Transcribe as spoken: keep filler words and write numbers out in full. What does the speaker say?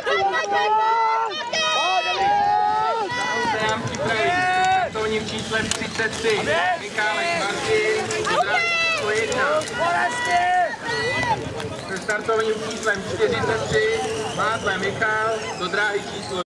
Nám připraví startovním číslem třicet tři. Michálek Martin, do dráhy číslo jedna. Se startovním číslem čtyřicet tři. Mádle Michal, do dráhy číslo